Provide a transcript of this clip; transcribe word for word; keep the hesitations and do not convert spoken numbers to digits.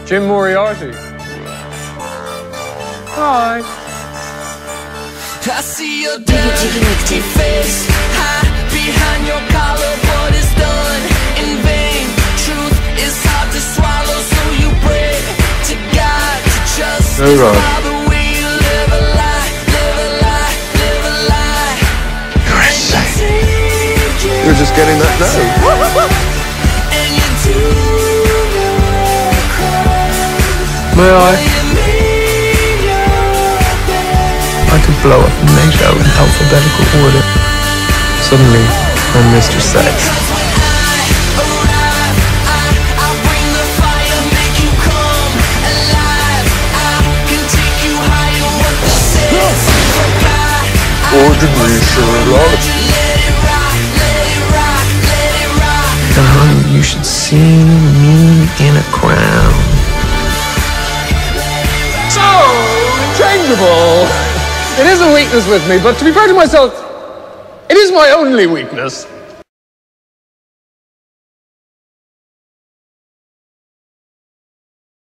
Jim Moriarty. Hi. I see your dirty face, hide behind your collar, but it's done in vain. Truth is hard to swallow, so you pray to God to just oh, right. the way you live a lie, live a lie, live a lie. You're insane. You're just getting that now. And you do May I? I could blow up NATO in alphabetical order. Suddenly, I'm Mister Sex. Ordinary Sherlock. Darling, you should see me in a crown. So, changeable. It is a weakness with me, but to be fair to myself, it is my only weakness.